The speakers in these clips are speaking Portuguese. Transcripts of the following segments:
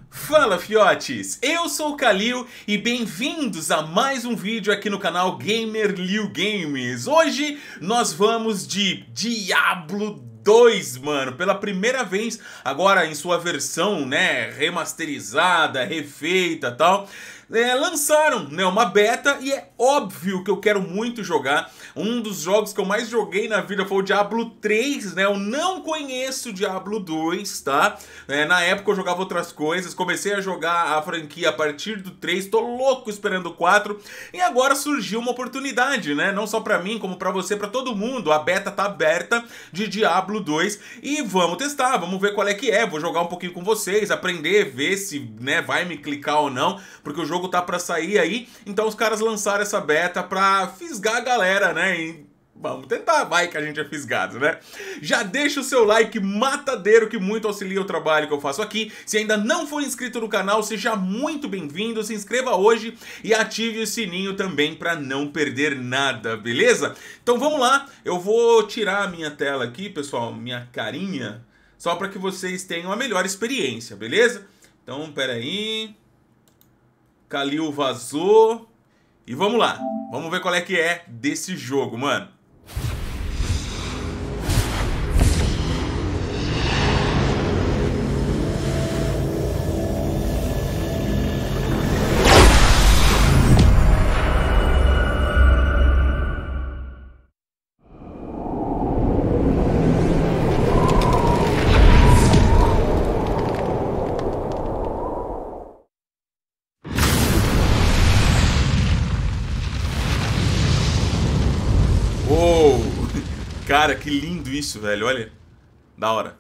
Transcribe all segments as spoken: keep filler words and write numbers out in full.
Fala fiotes, eu sou o Kalil e bem-vindos a mais um vídeo aqui no canal Gamerliu Games. Hoje nós vamos de Diablo dois, mano, pela primeira vez agora em sua versão, né, remasterizada, refeita e tal. É, lançaram, né, uma beta e é óbvio que eu quero muito jogar. Um dos jogos que eu mais joguei na vida foi o Diablo três, né? Eu não conheço o Diablo dois, tá? É, na época eu jogava outras coisas, comecei a jogar a franquia a partir do três, tô louco esperando o quatro. E agora surgiu uma oportunidade, né? Não só pra mim, como pra você, pra todo mundo. A beta tá aberta de Diablo dois e vamos testar, vamos ver qual é que é. Vou jogar um pouquinho com vocês, aprender, ver se, né, vai me clicar ou não, porque o jogo tá pra sair aí. Então os caras lançaram essa beta pra fisgar a galera, né? E vamos tentar, vai que a gente é fisgado, né? Já deixa o seu like matadeiro que muito auxilia o trabalho que eu faço aqui. Se ainda não for inscrito no canal, seja muito bem-vindo, se inscreva hoje e ative o sininho também para não perder nada, beleza? Então vamos lá, eu vou tirar a minha tela aqui, pessoal, minha carinha, só para que vocês tenham a melhor experiência, beleza? Então, pera aí. Kalil vazou. E vamos lá, vamos ver qual é que é desse jogo, mano. Cara, que lindo isso, velho, olha, da hora.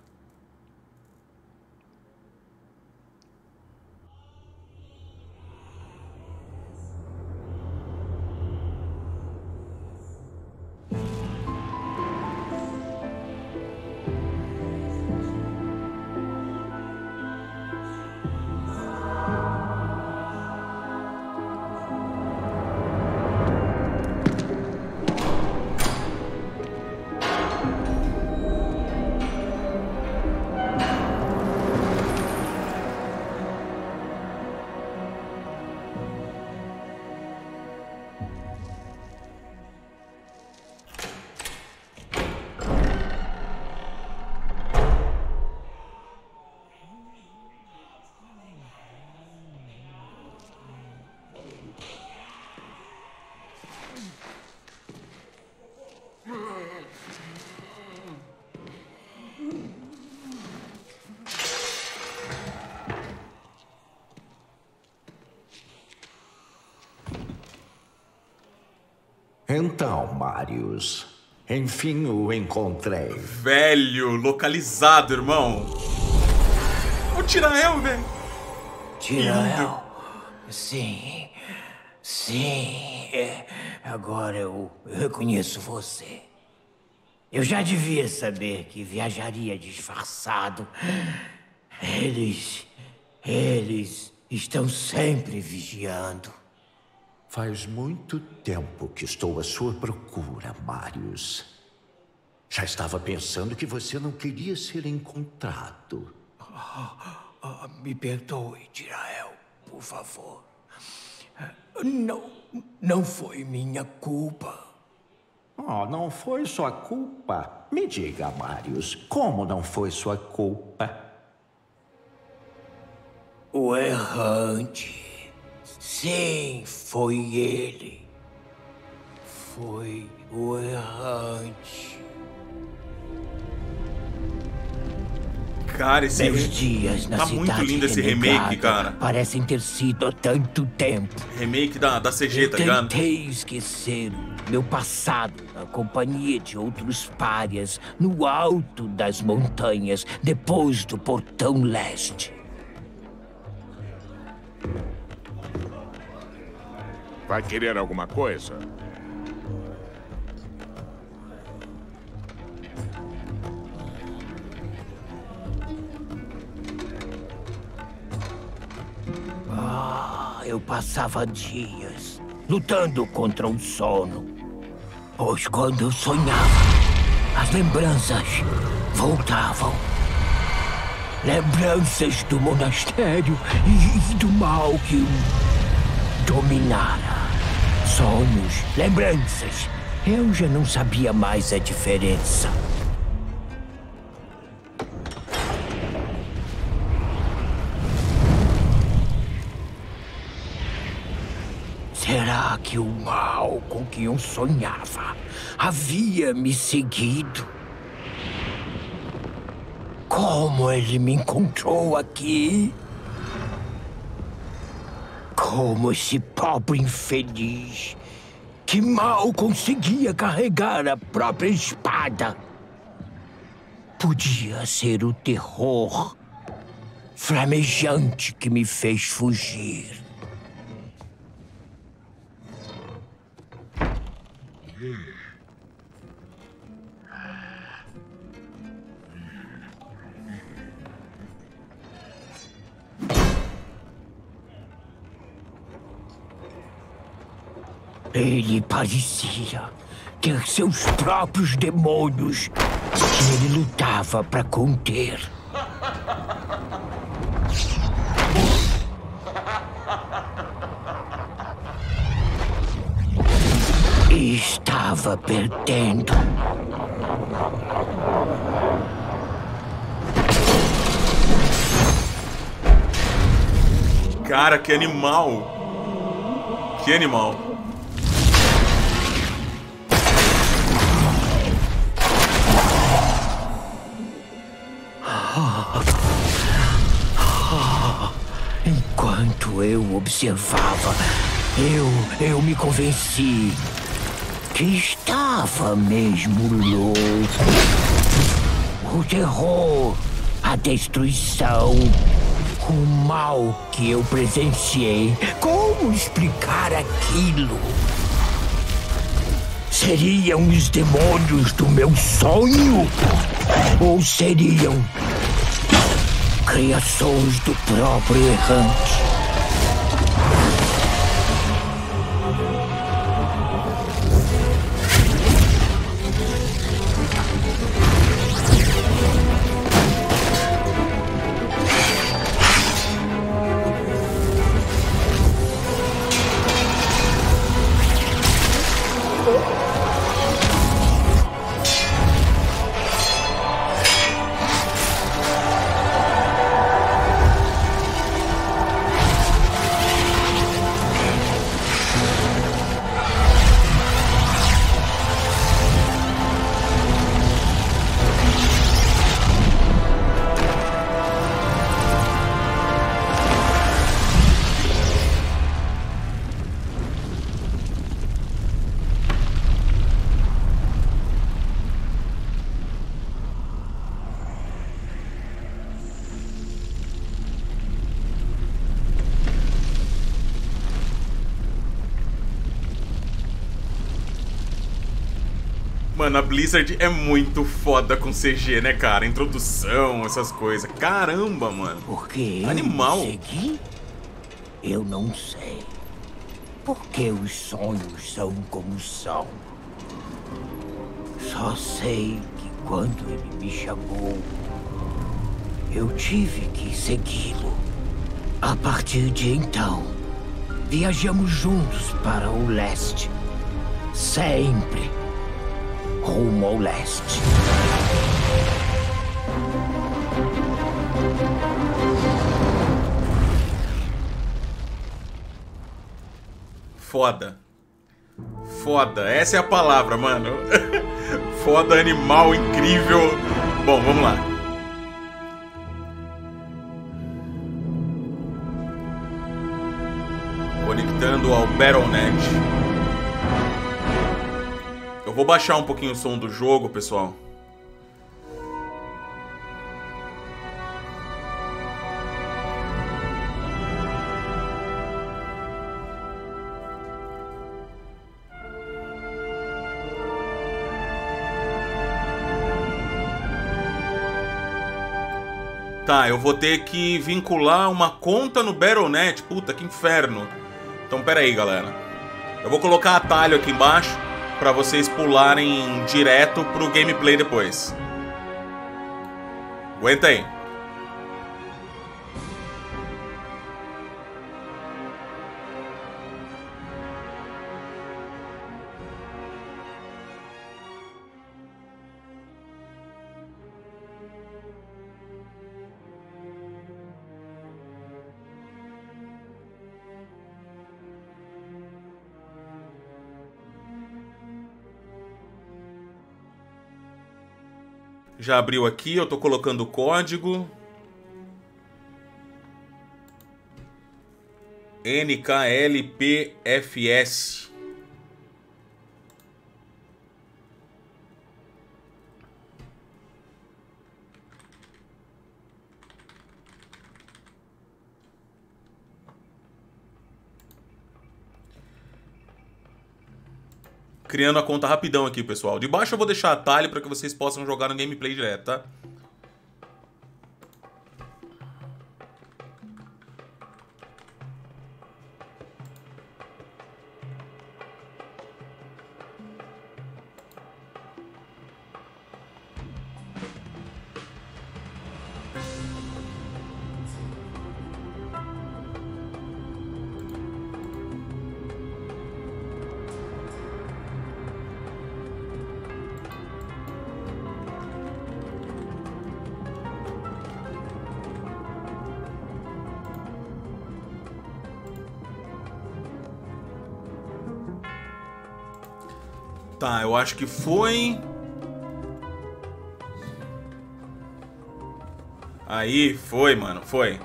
Então, Marius, enfim o encontrei. Velho, localizado, irmão. O Tyrael, velho. Tyrael? Sim, sim. É. Agora eu reconheço você. Eu já devia saber que viajaria disfarçado. Eles... Eles estão sempre vigiando. Faz muito tempo que estou à sua procura, Marius. Já estava pensando que você não queria ser encontrado. Ah, ah, me perdoe, Tyrael, por favor. Não, não foi minha culpa. Oh, não foi sua culpa? Me diga, Marius, como não foi sua culpa? O errante. Sim, foi ele. Foi o errante. Cara, esse Dez dias na tá cidade muito lindo esse renegada. remake, cara. Parecem ter sido há tanto tempo. Remake da, da C G, Eu tá ligado? tentei esquecer meu passado na companhia de outros párias no alto das montanhas, depois do Portão Leste. Vai querer alguma coisa? Ah, eu passava dias lutando contra o sono. Pois quando eu sonhava, as lembranças voltavam. Lembranças do monastério e do mal que o dominara. Sonhos, lembranças. Eu já não sabia mais a diferença. Será que o mal com que eu sonhava havia me seguido? Como ele me encontrou aqui? Como esse pobre infeliz que mal conseguia carregar a própria espada podia ser o terror flamejante que me fez fugir. Ele parecia ter seus próprios demônios que ele lutava para conter. E estava perdendo. Cara, que animal! Que animal! Enquanto eu observava, eu, eu me convenci que estava mesmo louco. O terror, a destruição, o mal que eu presenciei. Como explicar aquilo? Seriam os demônios do meu sonho? Ou seriam criações do próprio errante? Mano, a Blizzard é muito foda com C G, né, cara? Introdução, essas coisas. Caramba, mano. Por que eu Animal. segui? Eu não sei. Por que os sonhos são como são? Só sei que quando ele me chamou, eu tive que segui-lo. A partir de então, viajamos juntos para o leste. Sempre rumo ao leste. Foda. Foda. Essa é a palavra, mano. Foda, animal, incrível. Bom, vamos lá. Conectando ao Battle ponto net. Eu vou baixar um pouquinho o som do jogo, pessoal. Tá, eu vou ter que vincular uma conta no Battle ponto net. Puta, que inferno. Então, pera aí, galera. Eu vou colocar atalho aqui embaixo pra vocês pularem direto pro gameplay depois. Aguenta aí. Já abriu aqui, eu tô colocando o código. N K L P F S. Criando a conta rapidão aqui, pessoal. De baixo eu vou deixar atalho para que vocês possam jogar no gameplay direto, tá? Tá, eu acho que foi... Aí, foi, mano, foi.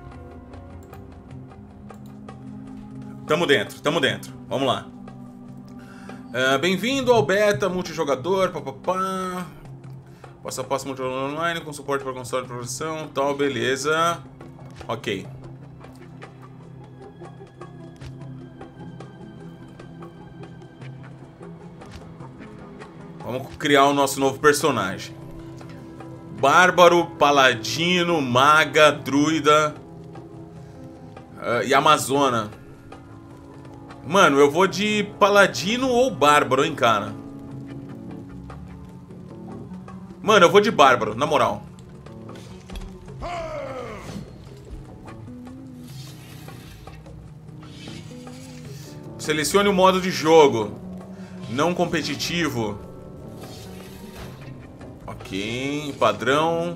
Tamo dentro, tamo dentro. Vamos lá. Uh, Bem-vindo ao beta multijogador, papapá. Passo a passo multijogador online, com suporte para console de progressão, tal, beleza. Ok. Vamos criar o nosso novo personagem. Bárbaro, paladino, maga, druida uh, e amazona. Mano, eu vou de paladino ou bárbaro, hein, cara. Mano, eu vou de bárbaro, na moral. Selecione o modo de jogo. Não competitivo. Ok, padrão.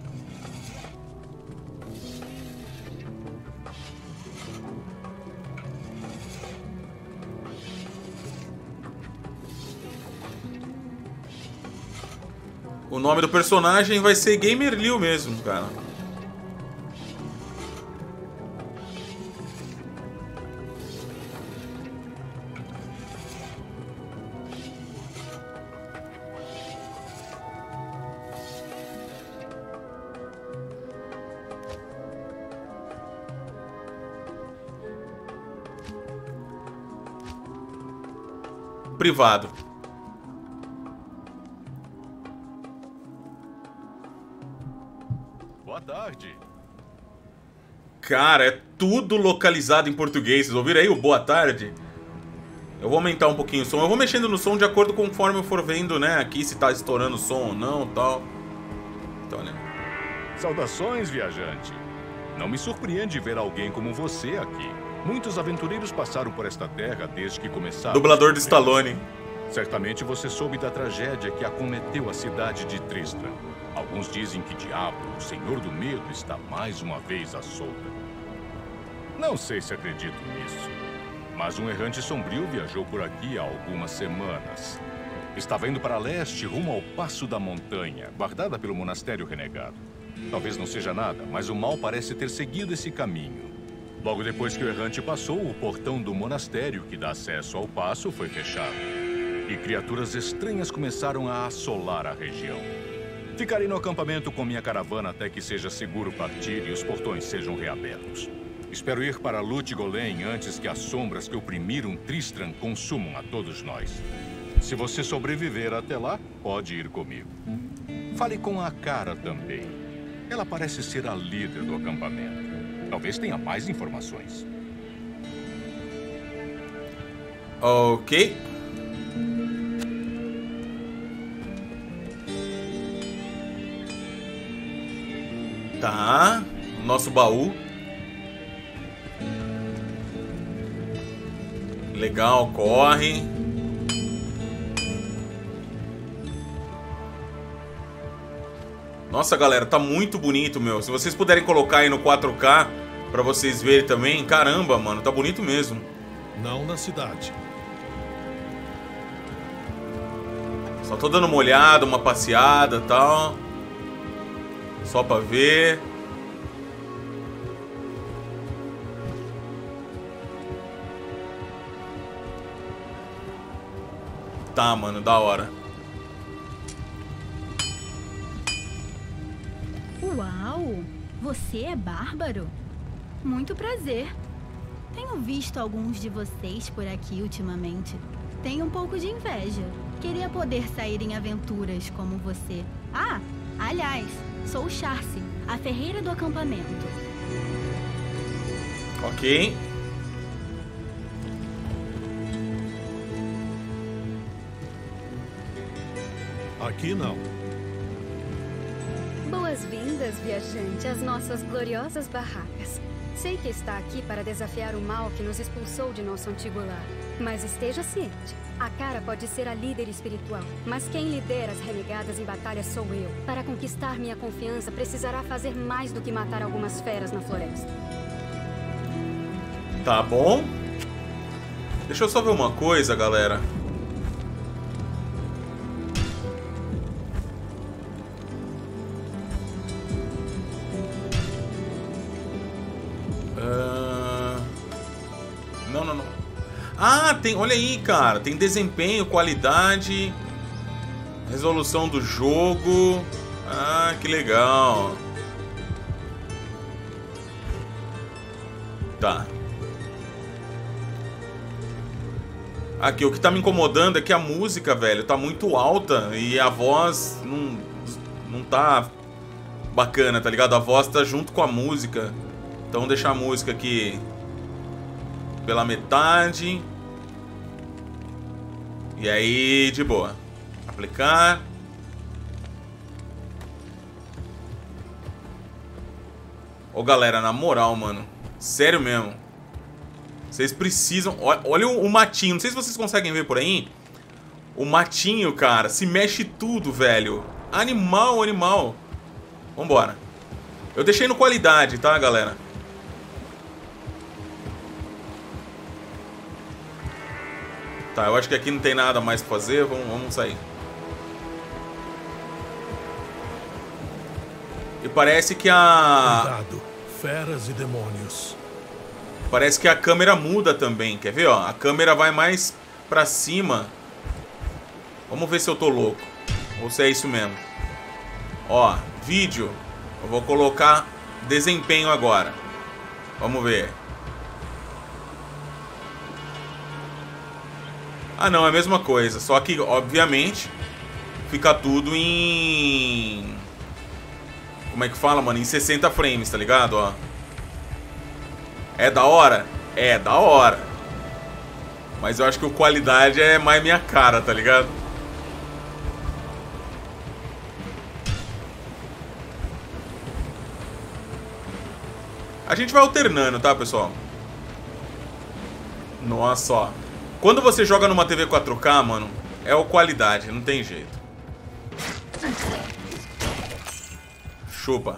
O nome do personagem vai ser Gamer Liu mesmo, cara. Privado. Boa tarde. Cara, é tudo localizado em português. Vocês ouviram aí o boa tarde? Eu vou aumentar um pouquinho o som. Eu vou mexendo no som de acordo conforme eu for vendo, né? Aqui se tá estourando o som ou não, tal. Então, né? Saudações, viajante. Não me surpreende ver alguém como você aqui. Muitos aventureiros passaram por esta terra desde que começaram. Dublador de Stallone. Certamente você soube da tragédia que acometeu a cidade de Tristram. Alguns dizem que Diablo, o Senhor do Medo, está mais uma vez à solta. Não sei se acredito nisso, mas um errante sombrio viajou por aqui há algumas semanas. Estava indo para leste, rumo ao Passo da Montanha, guardada pelo Monastério Renegado. Talvez não seja nada, mas o mal parece ter seguido esse caminho. Logo depois que o errante passou, o portão do monastério que dá acesso ao passo foi fechado. E criaturas estranhas começaram a assolar a região. Ficarei no acampamento com minha caravana até que seja seguro partir e os portões sejam reabertos. Espero ir para Lut-Gholen antes que as sombras que oprimiram Tristram consumam a todos nós. Se você sobreviver até lá, pode ir comigo. Fale com a Cara também. Ela parece ser a líder do acampamento. Talvez tenha mais informações. Ok. Tá. Nosso baú. Legal, corre. Nossa, galera, tá muito bonito, meu. Se vocês puderem colocar aí no quatro K pra vocês verem também. Caramba, mano, tá bonito mesmo. Não na cidade. Só tô dando uma olhada, uma passeada e tal. Só pra ver. Tá, mano, da hora. Uau! Você é bárbaro? Muito prazer. Tenho visto alguns de vocês por aqui ultimamente. Tenho um pouco de inveja. Queria poder sair em aventuras como você. Ah, aliás, sou Charcy, a ferreira do acampamento. Ok. Aqui não. Boas-vindas, viajante, às nossas gloriosas barracas. Sei que está aqui para desafiar o mal que nos expulsou de nosso antigo lar. Mas esteja ciente, a Cara pode ser a líder espiritual, mas quem lidera as renegadas em batalha sou eu. Para conquistar minha confiança, precisará fazer mais do que matar algumas feras na floresta. Tá bom. Deixa eu só ver uma coisa, galera. Uh... Não, não, não. Ah, tem, olha aí, cara. Tem desempenho, qualidade, resolução do jogo. Ah, que legal. Tá. Aqui, o que tá me incomodando é que a música, velho, tá muito alta e a voz não, não tá bacana, tá ligado? A voz tá junto com a música. Então vamos deixar a música aqui pela metade. E aí, de boa. Aplicar. Ô, galera, na moral, mano. Sério mesmo. Vocês precisam... Olha o matinho. Não sei se vocês conseguem ver por aí. O matinho, cara, se mexe tudo, velho. Animal, animal. Vambora. Eu deixei no qualidade, tá, galera? Tá, eu acho que aqui não tem nada mais pra fazer. Vamos, vamos sair. E parece que a... Cuidado, feras e demônios. Parece que a câmera muda também. Quer ver, ó? A câmera vai mais pra cima. Vamos ver se eu tô louco. Ou se é isso mesmo. Ó, vídeo. Eu vou colocar desempenho agora. Vamos ver. Ah, não, é a mesma coisa. Só que, obviamente, fica tudo em... Como é que fala, mano? Em sessenta frames, tá ligado? Ó. É da hora? É da hora. Mas eu acho que o qualidade é mais minha cara, tá ligado? A gente vai alternando, tá, pessoal? Nossa, ó. Quando você joga numa T V quatro K, mano, é o qualidade, não tem jeito. Chupa.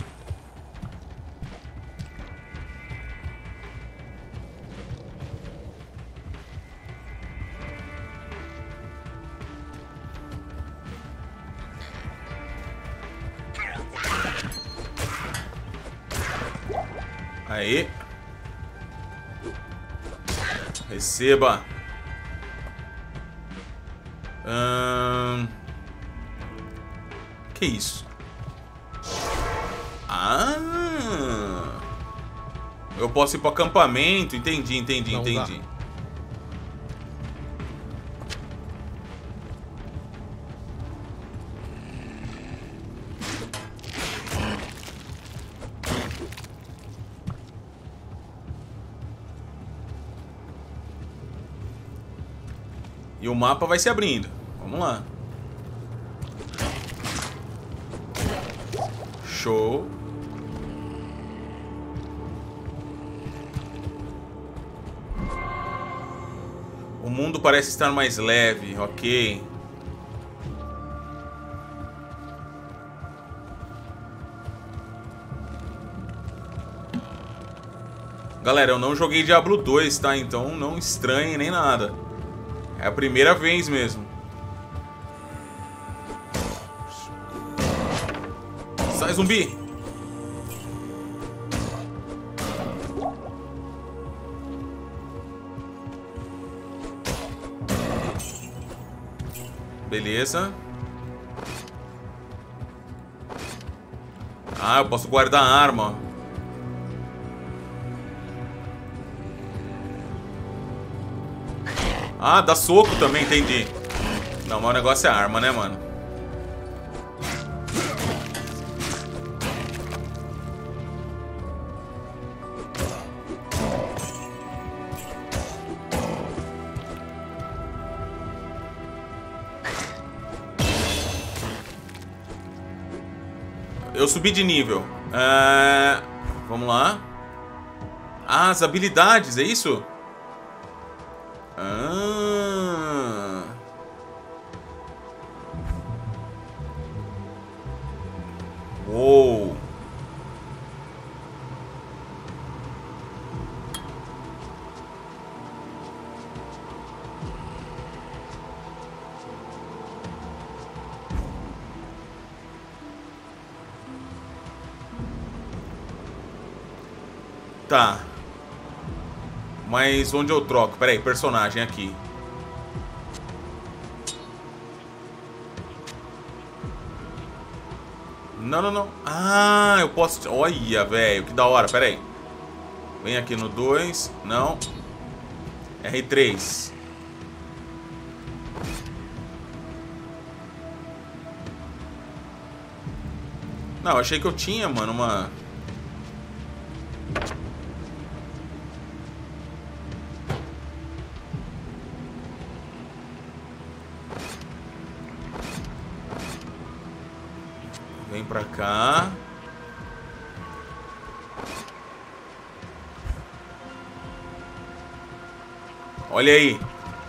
Aí. Receba. Hum... Que isso? Ah! Eu posso ir pro acampamento. Entendi, entendi, Não entendi. dá. E o mapa vai se abrindo. Vamos lá. Show. O mundo parece estar mais leve, ok. Galera, eu não joguei Diablo dois, tá? Então não estranhe nem nada. É a primeira vez mesmo. Sai, zumbi! Beleza. Ah, eu posso guardar a arma. Ah, dá soco também, entendi. Não, mas o negócio é a arma, né, mano? Eu subi de nível. É... Vamos lá. Ah, as habilidades, é isso? Ah. Uou. Tá. Mas onde eu troco? Pera aí, personagem aqui. Não, não, não. Ah, eu posso... Olha, velho, que da hora. Pera aí. Vem aqui no dois. Não. R três. Não, eu achei que eu tinha, mano, uma... Vem pra cá. Olha aí.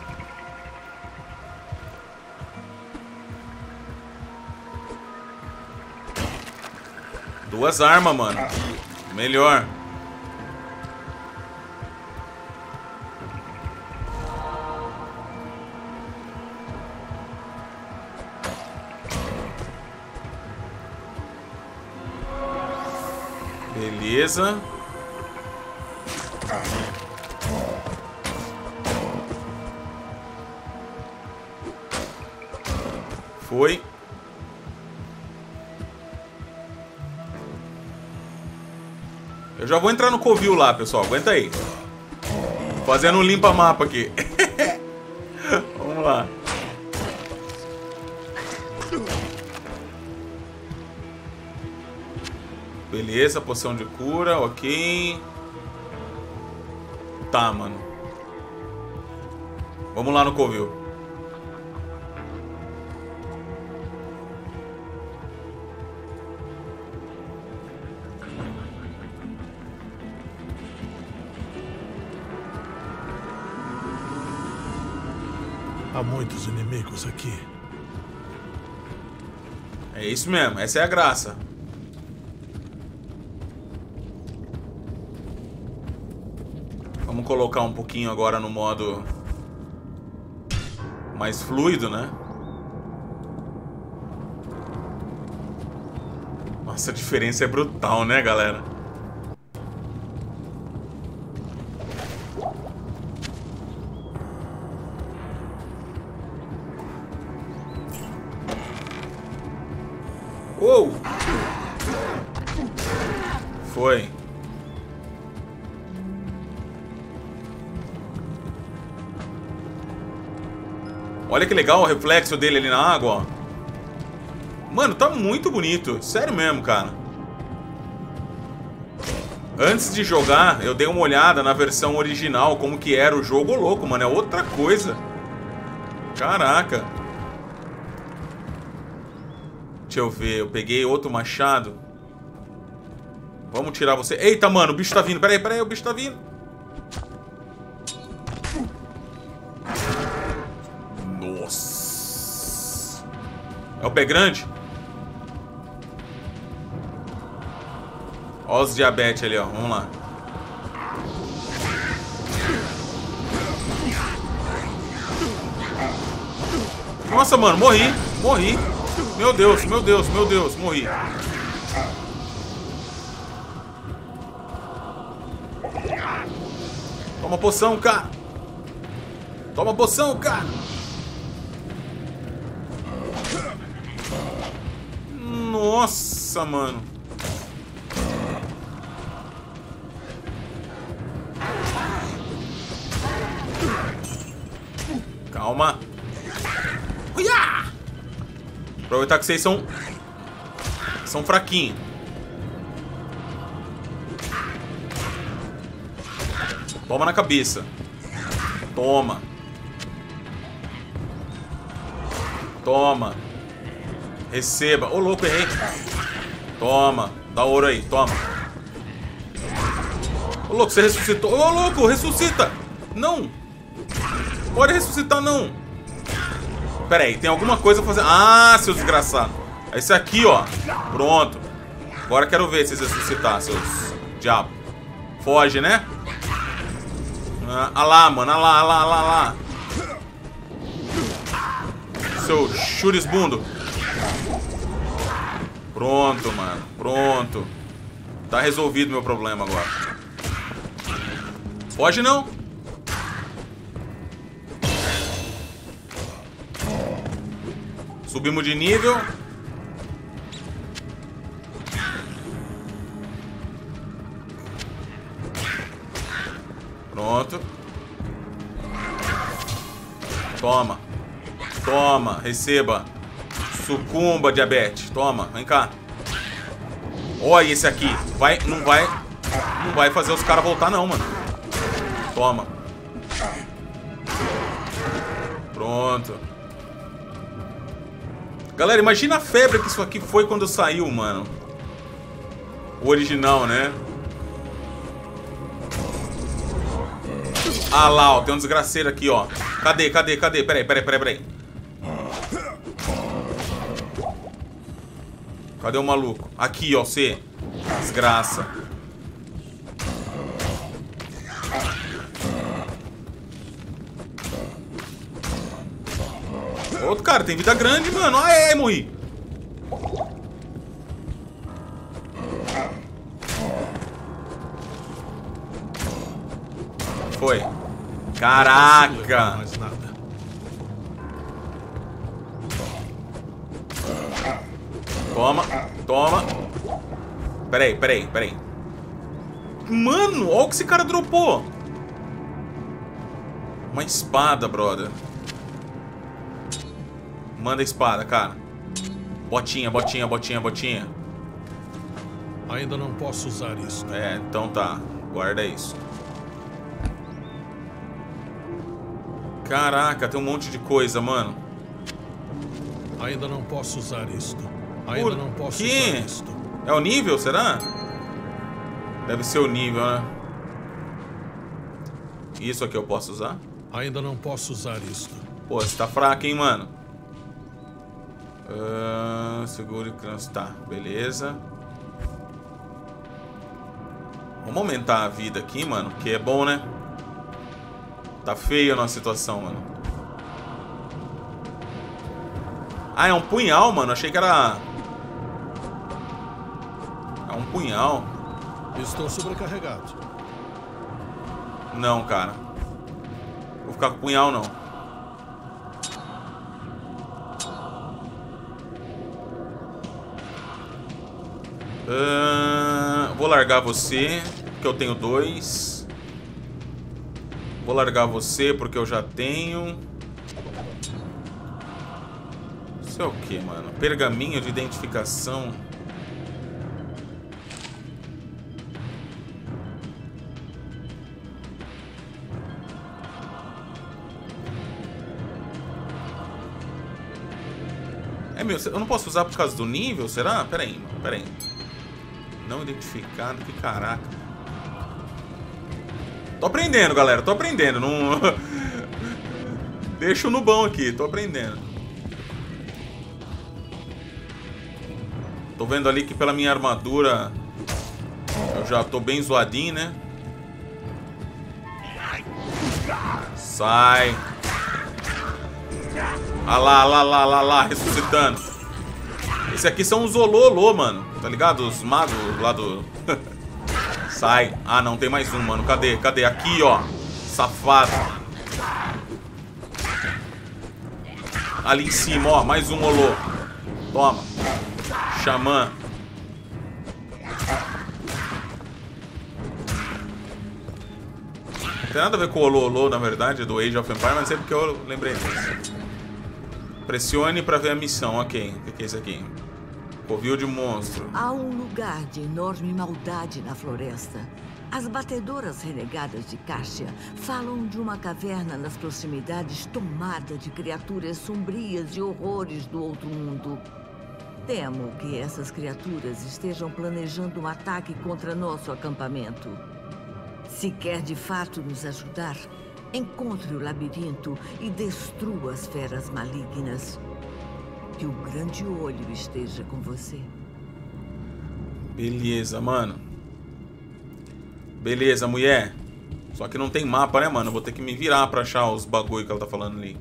Duas armas, mano. Melhor. Beleza. Foi. Eu já vou entrar no covil lá, pessoal. Aguenta aí. Fazendo um limpa-mapa aqui. Vamos lá. Beleza, poção de cura, ok. Tá, mano. Vamos lá no covil. Há muitos inimigos aqui. É isso mesmo, essa é a graça. Vamos colocar um pouquinho agora no modo mais fluido, né? Nossa, a diferença é brutal, né, galera? Uou! Foi. Olha que legal o reflexo dele ali na água, ó. Mano, tá muito bonito. Sério mesmo, cara. Antes de jogar, eu dei uma olhada na versão original, como que era o jogo. Ô, louco, mano, é outra coisa. Caraca. Deixa eu ver, eu peguei outro machado. Vamos tirar você. Eita, mano, o bicho tá vindo. Pera aí, pera aí, o bicho tá vindo. Nossa. É o pé grande? Ó os diabetes ali, ó. Vamos lá. Nossa, mano, morri. Morri. Meu Deus, meu Deus, meu Deus, morri. Toma poção, cara. Toma poção, cara. Nossa, mano. Calma. Uia! Aproveitar que vocês são... São fraquinhos. Toma na cabeça. Toma. Toma. Receba. Ô, louco, errei. Toma. Dá ouro aí. Toma. Ô, louco, você ressuscitou. Ô, louco, ressuscita. Não. Pode ressuscitar, não. Pera aí, tem alguma coisa pra fazer. Ah, seu desgraçado. Esse aqui, ó. Pronto. Agora quero ver vocês ressuscitar, seus diabos. Foge, né? Ah, ah lá, mano. Ah lá, ah lá, ah lá, ah lá. Seu churisbundo. Pronto, mano. Pronto. Tá resolvido meu problema agora. Foge, não. Subimos de nível. Pronto. Toma. Toma, receba. Sucumba, diabetes. Toma, vem cá. Olha esse aqui. Vai, não vai. Não vai fazer os caras voltar não, mano. Toma. Pronto. Galera, imagina a febre que isso aqui foi quando saiu, mano. O original, né? Ah lá, ó. Tem um desgraceiro aqui, ó. Cadê, cadê, cadê? Peraí, peraí, peraí, peraí. Cadê o maluco? Aqui, ó, você. Desgraça. Outro cara, tem vida grande, mano. Ah, é, morri. Foi. Caraca. Mais nada. Toma, toma. Peraí, peraí, peraí. Mano, olha o que esse cara dropou. Uma espada, brother. Manda a espada, cara. Botinha, botinha, botinha, botinha. Ainda não posso usar isso. É, então tá. Guarda isso. Caraca, tem um monte de coisa, mano. Ainda não posso usar isto. Ainda Por não posso quê? usar isto. É o nível, será? Deve ser o nível, né? Isso aqui eu posso usar? Ainda não posso usar isto. Pô, você tá fraco, hein, mano? Uh, segure e tá, beleza. Vamos aumentar a vida aqui, mano, que é bom, né? Tá feia a nossa situação, mano. Ah, é um punhal, mano. Achei que era... É um punhal. Estou sobrecarregado. Não, cara. Vou ficar com o punhal, não. Uh, vou largar você, porque eu tenho dois. Vou largar você, porque eu já tenho. Isso é o que, mano? Pergaminho de identificação. É meu, eu não posso usar por causa do nível, será? Pera aí, mano, pera aí. Não identificado, que caraca. Tô aprendendo, galera, tô aprendendo. Não... Deixa o nubão aqui, tô aprendendo. Tô vendo ali que pela minha armadura eu já tô bem zoadinho, né? Sai. Ah lá, lá, lá, lá, lá, ressuscitando. Esse aqui são os Ololô, mano. Tá ligado? Os magos lá do... Sai. Ah, não, tem mais um, mano. Cadê? Cadê? Aqui, ó. Safado. Ali em cima, ó. Mais um Olô. Toma. Xamã. Não tem nada a ver com o Ololô, na verdade, do Age of Empires, mas é porque eu lembrei disso. Pressione pra ver a missão, ok. O que é isso aqui? Covil de monstro. Há um lugar de enorme maldade na floresta. As batedoras renegadas de Cássia falam de uma caverna nas proximidades tomada de criaturas sombrias e horrores do outro mundo. Temo que essas criaturas estejam planejando um ataque contra nosso acampamento. Se quer de fato nos ajudar, encontre o labirinto e destrua as feras malignas. Que o grande olho esteja com você. Beleza, mano. Beleza, mulher. Só que não tem mapa, né, mano? Eu vou ter que me virar pra achar os bagulho que ela tá falando ali.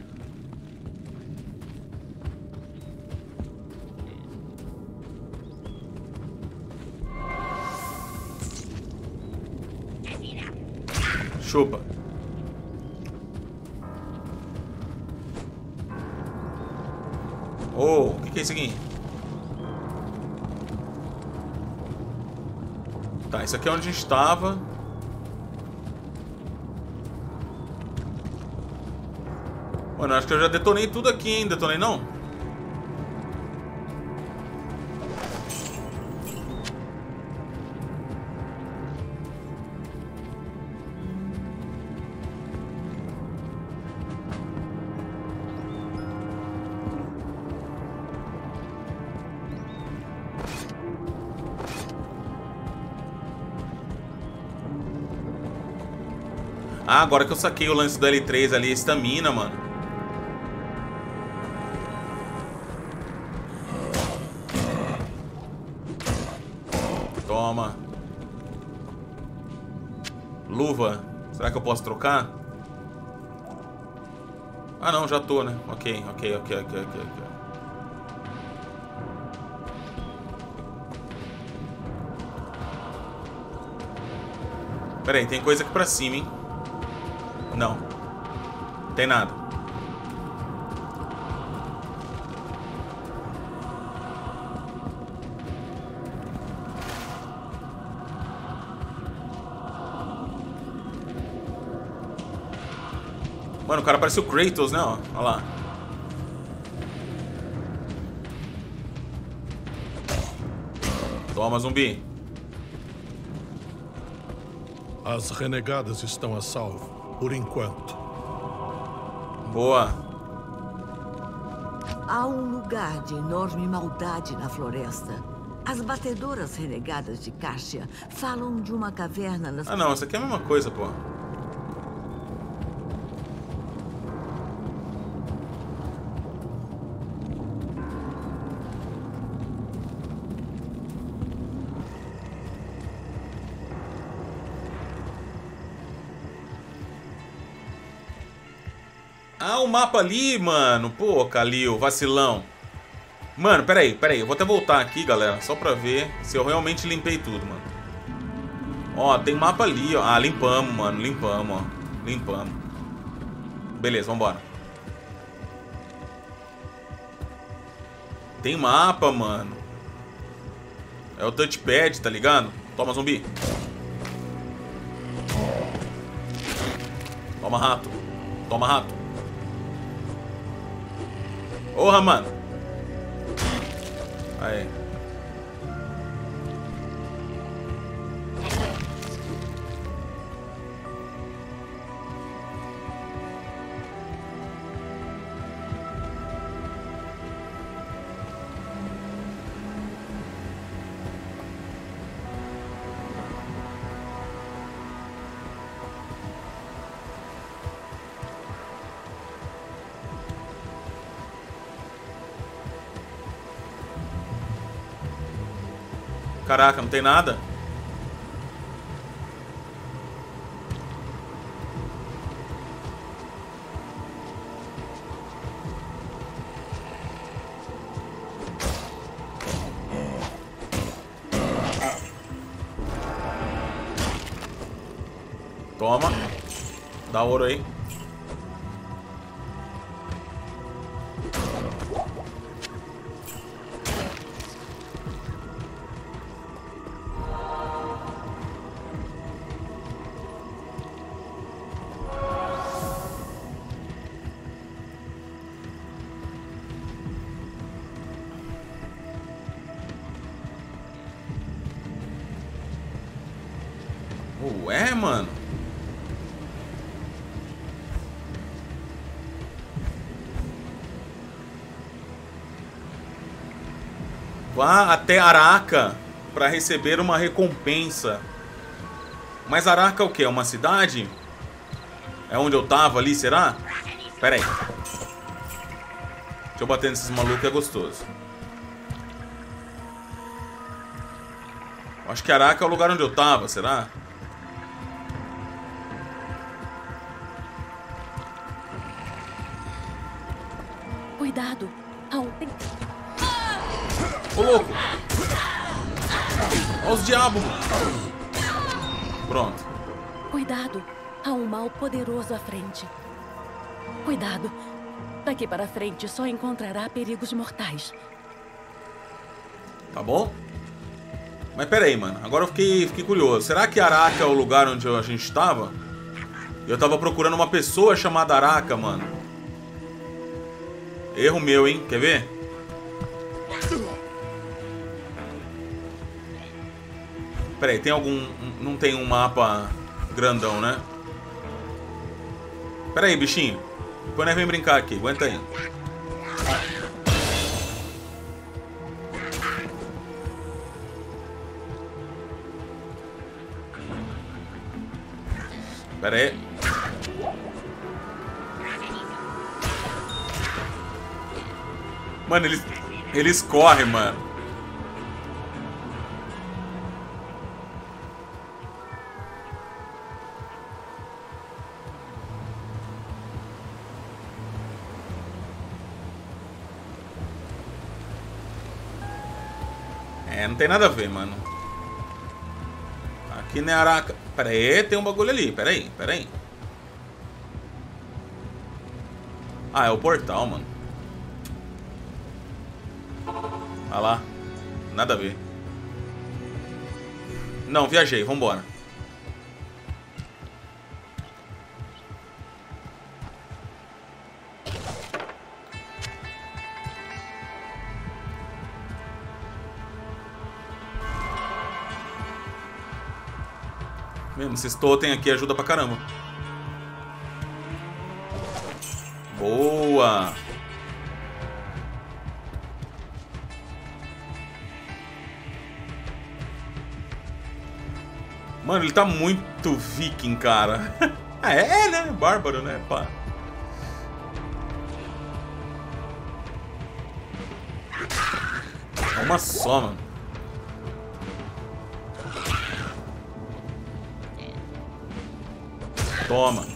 Chupa. Oh, o que, que é isso aqui? Tá, isso aqui é onde a gente estava. Mano, acho que eu já detonei tudo aqui, hein? Detonei não? Ah, agora que eu saquei o lance do L três ali, estamina, mano. Toma. Luva. Será que eu posso trocar? Ah, não, já tô, né? Ok, ok, ok, ok, ok, ok. Pera aí, tem coisa aqui pra cima, hein? Não. Tem nada. Mano, o cara parece o Kratos, né? Ó, olha lá. Toma, zumbi. As renegadas estão a salvo. Por enquanto. Boa. Há um lugar de enorme maldade na floresta. As batedoras renegadas de Cássia falam de uma caverna nas... Ah, não. Isso aqui é a mesma coisa, pô. Ah, o mapa ali, mano. Pô, Kalil, vacilão. Mano, peraí, peraí. Eu vou até voltar aqui, galera. Só pra ver se eu realmente limpei tudo, mano. Ó, tem mapa ali, ó. Ah, limpamos, mano. Limpamos, ó. Limpamos. Beleza, vambora. Tem mapa, mano. É o touchpad, tá ligado? Toma, zumbi. Toma, rato. Toma, rato. Porra, mano. Aí. Caraca, não tem nada? Toma. Dá ouro aí. Ué, mano. Vá até Araka para receber uma recompensa. Mas Araka é o quê? É uma cidade? É onde eu tava ali, será? Pera aí. Deixa eu bater nesses malucos, é gostoso. Acho que Araka é o lugar onde eu tava, será? Cuidado. Há um... Ô, louco! Olha os diabos! Pronto. Cuidado. Há um mal poderoso à frente. Cuidado. Daqui para frente só encontrará perigos mortais. Tá bom? Mas pera aí, mano. Agora eu fiquei, fiquei curioso. Será que Araka é o lugar onde a gente tava? Eu tava procurando uma pessoa chamada Araka, mano. Erro meu, hein? Quer ver? Pera aí, tem algum... Não tem um mapa grandão, né? Pera aí, bichinho. Depois nós vem brincar aqui. Aguenta aí. Pera aí. Mano, eles... Eles correm, mano. É, não tem nada a ver, mano. Aqui não é Araka. Pera aí, tem um bagulho ali. Pera aí, pera aí. Ah, é o portal, mano. Olha lá. Nada a ver. Não, viajei. Vambora. Mesmo, esses totem aqui ajuda pra caramba. Boa! Mano, ele tá muito viking, cara. Ah, é, né? Bárbaro, né? Pá. É uma só, mano. Toma.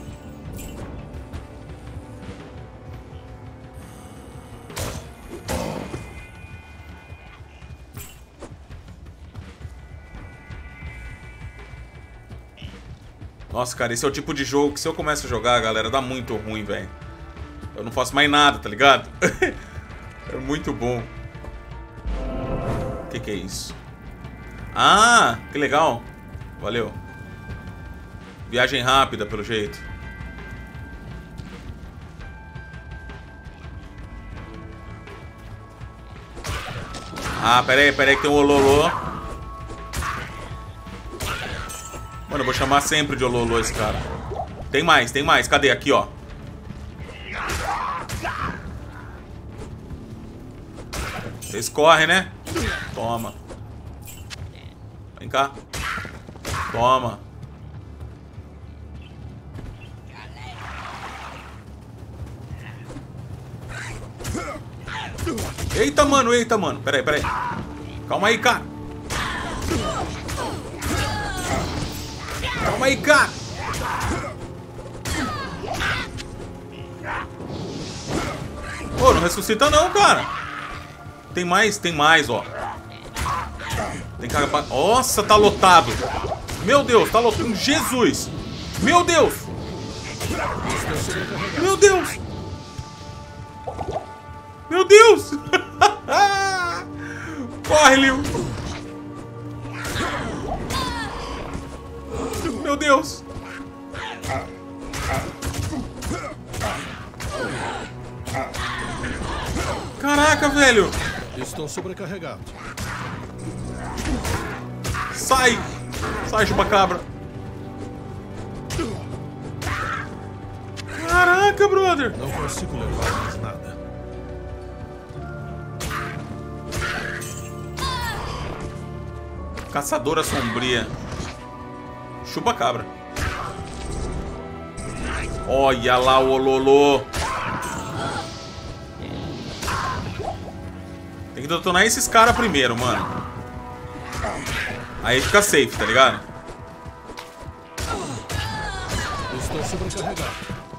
Nossa, cara, esse é o tipo de jogo que se eu começo a jogar, galera, dá muito ruim, velho. Eu não faço mais nada, tá ligado? É muito bom. O que que é isso? Ah, que legal. Valeu. Viagem rápida, pelo jeito. Ah, pera aí, pera aí que tem um Ololô. Mano, eu vou chamar sempre de Ololô esse cara. Tem mais, tem mais. Cadê? Aqui, ó. Vocês correm, né? Toma. Vem cá. Toma. Eita, mano, eita, mano. Pera aí, pera aí. Calma aí, cara. Calma aí, cara. Pô, não ressuscita não, cara. Tem mais, tem mais, ó. Tem cara pra... Nossa, tá lotado. Meu Deus, tá lotado. Jesus. Meu Deus. Meu Deus. Meu Deus. Corre, Liu. Meu Deus. Caraca, velho. Estão sobrecarregados. Sai. Sai, chupacabra. Caraca, brother. Não consigo levar mais nada. Caçadora sombria. Chupa cabra. Olha lá o Ololô. Tem que detonar esses caras primeiro, mano. Aí fica safe, tá ligado? Estou sobrecarregado.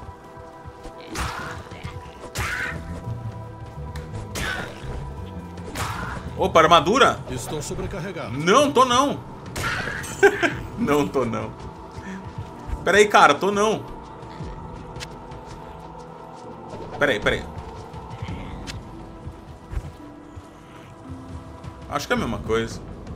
Opa, armadura? Estou sobrecarregado. Não, tô não. Não tô não. Pera aí, cara, tô não. Pera aí, pera aí. Acho que é a mesma coisa.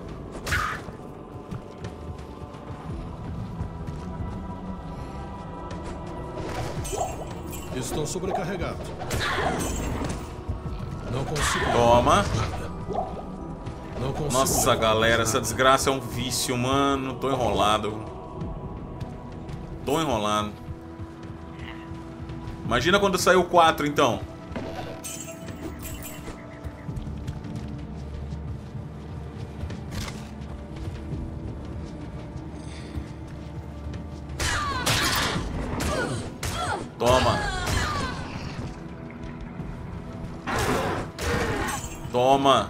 Estou sobrecarregado. Não consigo. Toma. Não consigo. Nossa, galera, essa desgraça é um vício, mano. Tô enrolado. Tô enrolado. Imagina quando sair o quatro, então. Toma. Toma.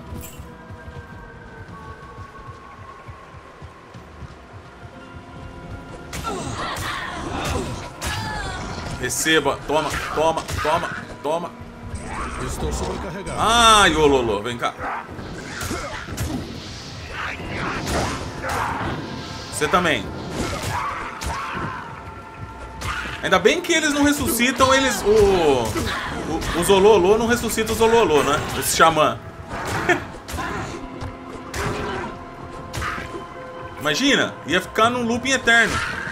Receba. Toma, toma, toma, toma. Estou sobrecarregado. Ai, ô Lolo, vem cá. Você também. Ainda bem que eles não ressuscitam, eles... O, o, os Ololô não ressuscitam os Ololô, né? Os xamã. Imagina, ia ficar num looping eterno.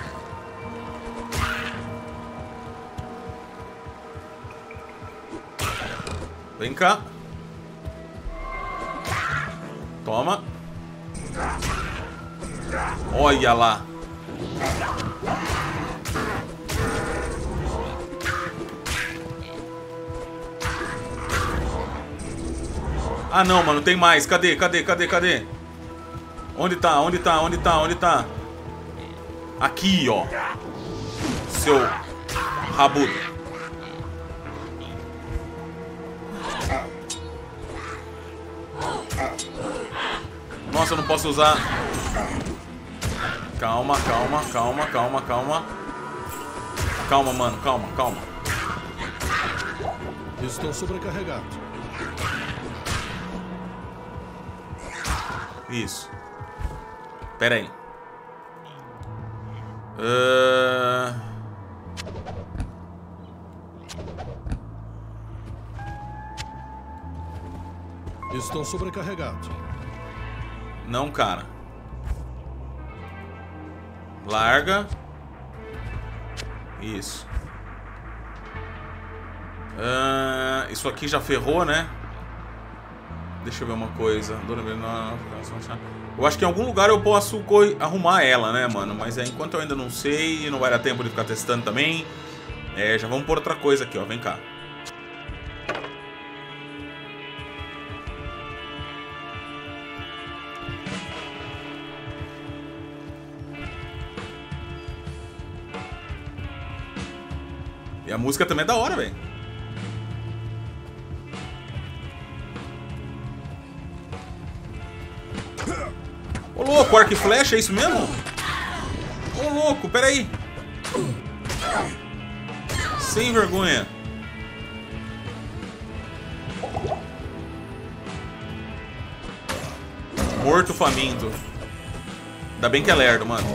Vem cá. Toma. Olha lá. Ah não, mano, tem mais. Cadê, cadê, cadê, cadê? Onde tá, onde tá, onde tá, onde tá? Aqui, ó. Seu rabudo. Nossa, eu não posso usar. Calma, calma, calma, calma, calma. Calma, mano, calma, calma. Estou sobrecarregado. Isso. Pera aí. Uh... Estou sobrecarregado. Não, cara. Larga. Isso. Uh... Isso aqui já ferrou, né? Deixa eu ver uma coisa. Eu acho que em algum lugar eu posso arrumar ela, né, mano? Mas é, enquanto eu ainda não sei, não vai dar tempo de ficar testando também. É, já vamos por outra coisa aqui, ó. Vem cá. E a música também é da hora, velho. Ô louco, arco e flecha, é isso mesmo? Ô louco, peraí. Sem vergonha. Morto faminto. Ainda bem que é lerdo, mano.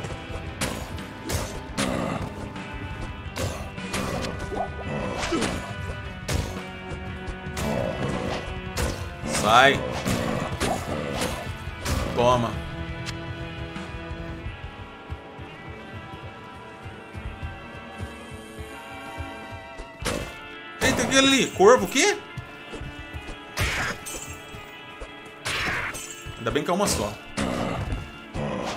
Sai. Toma. Eita, aquele ali. Corvo, o quê? Ainda bem que é uma só.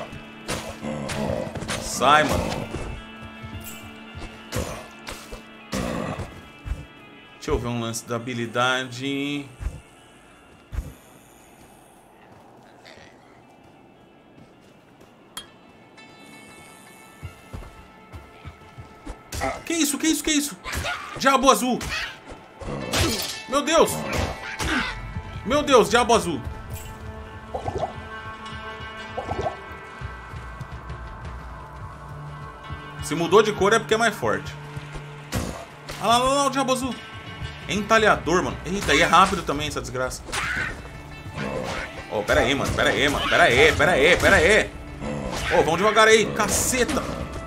Sai, mano. Deixa eu ver um lance da habilidade. Que isso, que isso, que isso? Diabo azul. Meu Deus. Meu Deus, diabo azul. Se mudou de cor é porque é mais forte. Ah lá, lá, lá, o diabo azul. Entalhador, mano. Eita, e é rápido também essa desgraça. Oh, pera aí, mano. Pera aí, mano. Pera aí, pera aí, pera aí. Oh, vamos devagar aí. Caceta.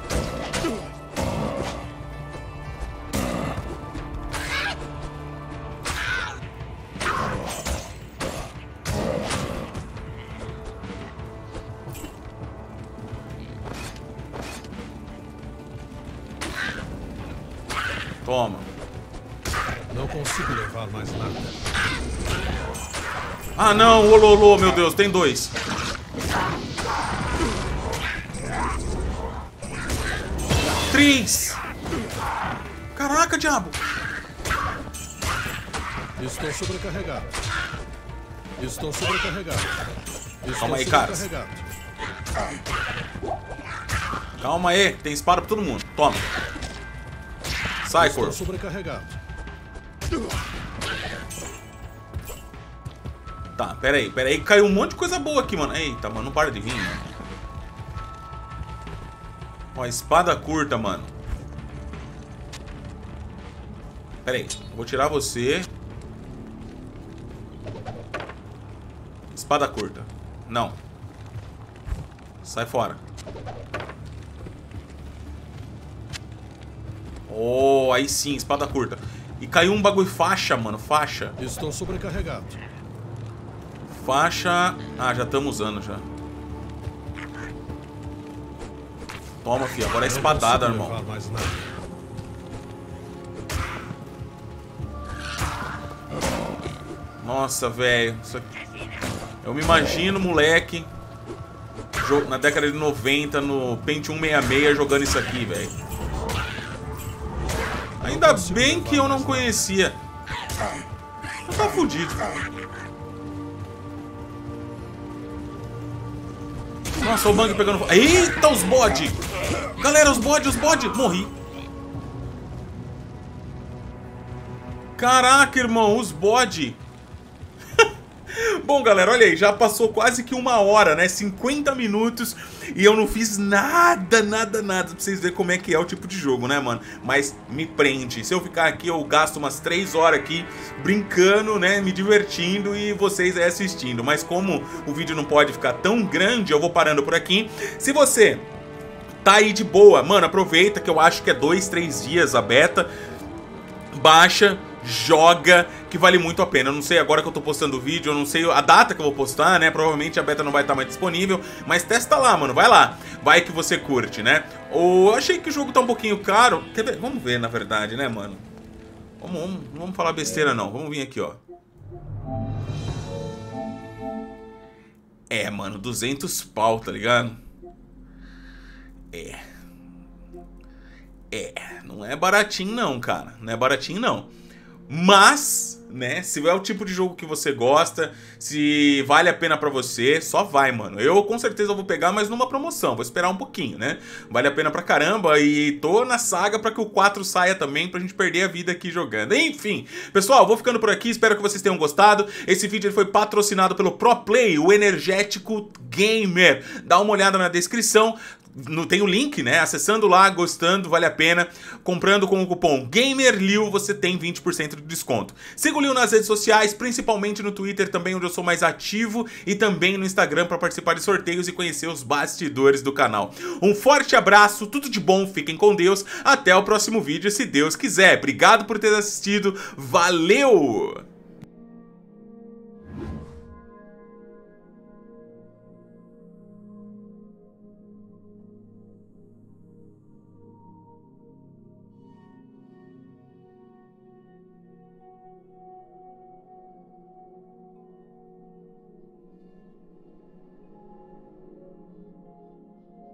Toma. Não consigo levar mais nada. Ah, não, ololô, meu Deus, tem dois. Três. Caraca, diabo. Estou sobrecarregado. Estou sobrecarregado. Estou Calma aí, cara. Calma aí, tem espada pra todo mundo. Toma. Sai, Estou corpo. sobrecarregado. Tá, pera aí, pera aí. Caiu um monte de coisa boa aqui, mano. Eita, mano, não para de vir, mano. Ó, espada curta, mano. Pera aí, vou tirar você. Espada curta. Não. Sai fora. Oh, aí sim, espada curta. E caiu um bagulho faixa, mano, faixa. Estou sobrecarregado. Faixa... Ah, já estamos usando já. Toma, filho, agora é espadada, irmão. Mais nada. Nossa, velho. Eu me imagino, moleque, na década de noventa, no Pentium sessenta e seis, jogando isso aqui, velho. Ainda bem que eu não conhecia. Eu tava fudido. Nossa, o Bang pegando fogo. Eita, os bode! Galera, os bode, os bode! Morri. Caraca, irmão, os bode. Bom, galera, olha aí, já passou quase que uma hora, né? cinquenta minutos e eu não fiz nada, nada, nada pra vocês verem como é que é o tipo de jogo, né, mano? Mas me prende. Se eu ficar aqui, eu gasto umas três horas aqui brincando, né? Me divertindo e vocês aí assistindo. Mas como o vídeo não pode ficar tão grande, eu vou parando por aqui. Se você tá aí de boa, mano, aproveita que eu acho que é dois, três dias a beta. Baixa, joga, que vale muito a pena. Eu não sei agora que eu tô postando o vídeo, eu não sei a data que eu vou postar, né? Provavelmente a beta não vai estar mais disponível, mas testa lá, mano, vai lá. Vai que você curte, né? Ou eu achei que o jogo tá um pouquinho caro. Quer ver? Vamos ver, na verdade, né, mano? Vamos, vamos, não vamos falar besteira, não. Vamos vir aqui, ó. É, mano, duzentos pau, tá ligado? É. É, não é baratinho não, cara. Não é baratinho não. Mas, né, se é o tipo de jogo que você gosta, se vale a pena pra você, só vai, mano. Eu com certeza vou pegar, mas numa promoção. Vou esperar um pouquinho, né? Vale a pena pra caramba e tô na saga pra que o quatro saia também, pra gente perder a vida aqui jogando. Enfim, pessoal, vou ficando por aqui. Espero que vocês tenham gostado. Esse vídeo ele foi patrocinado pelo ProPlay, o Energético Gamer. Dá uma olhada na descrição. No, tem o link, né? Acessando lá, gostando, vale a pena. Comprando com o cupom GAMERLIU, você tem vinte por cento de desconto. Siga o Liu nas redes sociais, principalmente no Twitter também, onde eu sou mais ativo, e também no Instagram para participar de sorteios e conhecer os bastidores do canal. Um forte abraço, tudo de bom, fiquem com Deus. Até o próximo vídeo, se Deus quiser. Obrigado por ter assistido. Valeu!